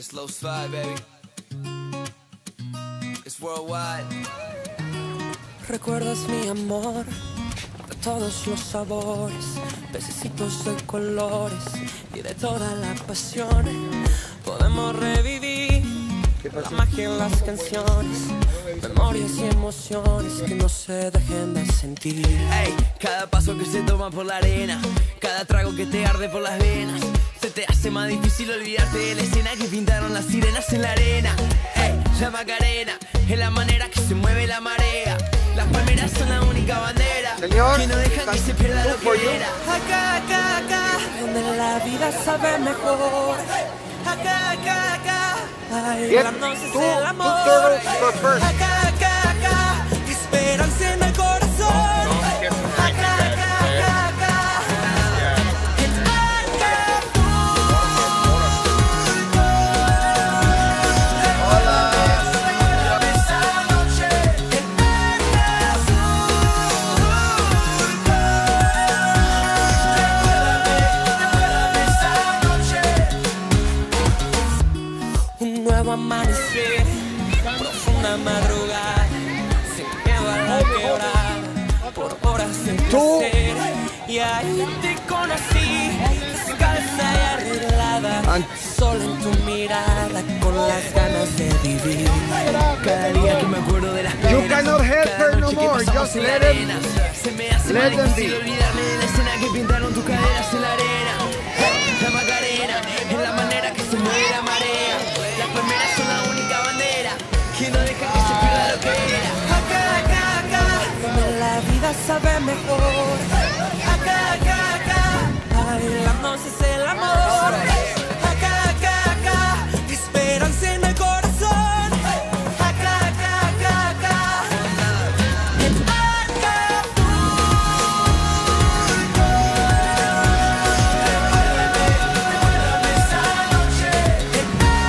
Slow slide, baby. It's worldwide. Recuerdas mi amor de todos los sabores, pececitos de colores y de toda la pasión. Podemos revivir la magia en las canciones, memorias y emociones que no se dejen de sentir. Ey, cada paso que se toma por la arena, cada trago que te arde por las venas, se te hace más difícil olvidarte de la escena que pintaron las sirenas en la arena. Ey, la Macarena es la manera que se mueve la marea. Las palmeras son la única bandera, señor, que no dejan que se pierda lo que era. Acá, acá, acá, donde la vida sabe mejor. Acá, acá, acá, bailándose el amor. Acá, acá, acá, esperanza en el corazón. Acá, acá, acá, acá, en Acapulco. Recuérdame esa noche en Recuérdame esa noche. Un nuevo amanecer, profunda madrugada, sin miedo a la quebrada, por horas de placer. Y ahí te conocí, descalza y arreglada, solo en tu mirada, con las ganas de vivir. Cada día que me acuerdo de las You penas, cannot help cada her no noche que more, pasamos just en la let him- arena, se me hace let más them difícil be. olvidarme de la escena que pintaron tus caderas en la arena. La Macarena es la manera que se mueve la marea. Las palmeras son la única bandera que no deja que se pierda lo que era. Acá, acá, acá, donde la vida sabe mejor. Acá, acá, acá, bailándose el amor. Acá, acá, acá, esperanza en el corazón. Acá, acá, acá, acá, en Acapulco. Recuérdame esa noche en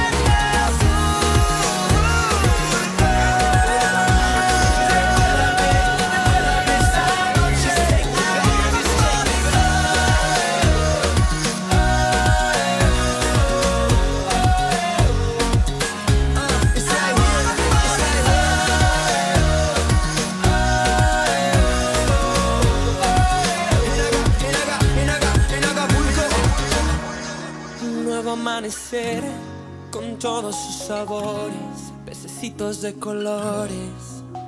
Un nuevo amanecer con todos sus sabores, pececitos de colores.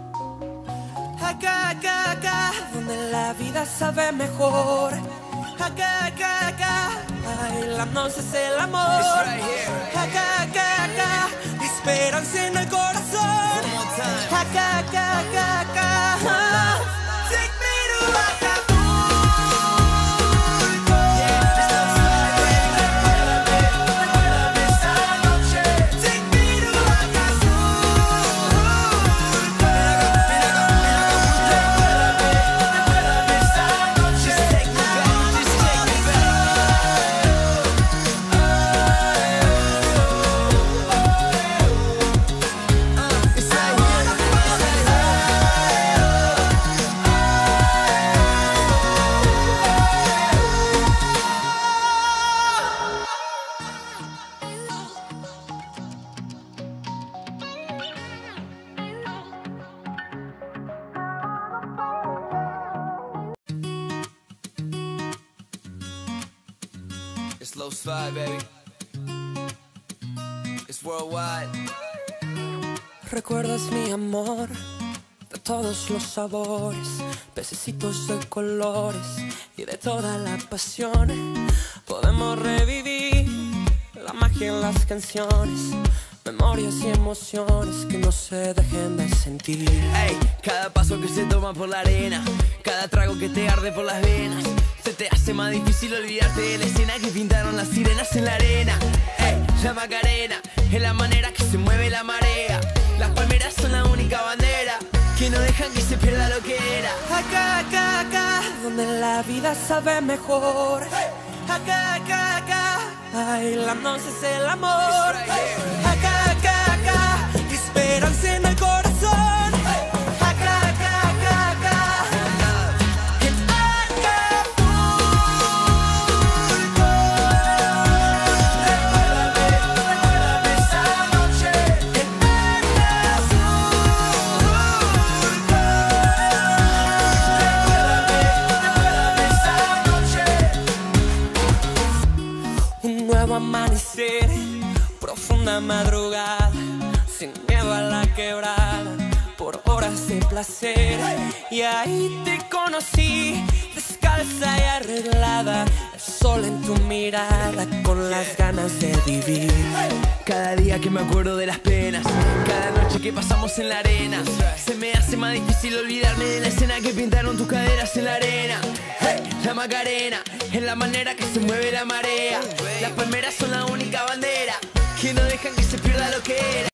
Acá, acá, acá, donde la vida sabe mejor. Acá, acá, acá, bailándose el amor. Acá, acá, acá, esperanza en el corazón. Acá, acá, acá, acá, take me to Acapulco. Recuérdame esa noche, take me to Acapulco. Recuérdame esa noche, take me back, just take me It's slow slide, baby. It's worldwide. Recuerdas mi amor de todos los sabores, pececitos de colores y de toda la pasión. Podemos revivir la magia en las canciones, memorias y emociones que no se dejen de sentir. Ey, cada paso que se toma por la arena, cada trago que te arde por las venas, se te hace más difícil olvidarte de la escena que pintaron las sirenas en la arena. Ey, la Macarena es la manera que se mueve la marea. Las palmeras son la única bandera que no dejan que se pierda lo que era. Acá, acá, acá, donde la vida sabe mejor. Acá, acá, acá, bailándose el amor. Acá, acá, acá, esperanza en el corazón. Acá, acá, acá, acá, en Acapulco. Recuérdame madrugada, sin miedo a la quebrada, por horas de placer. Y ahí te conocí, descalza y arreglada, el sol en tu mirada, con las ganas de vivir. Cada día que me acuerdo de las penas, cada noche que pasamos en la arena, se me hace más difícil olvidarme de la escena que pintaron tus caderas en la arena. Hey, la Macarena es la manera que se mueve la marea. Las palmeras son la única bandera que no dejan que se pierda lo que era.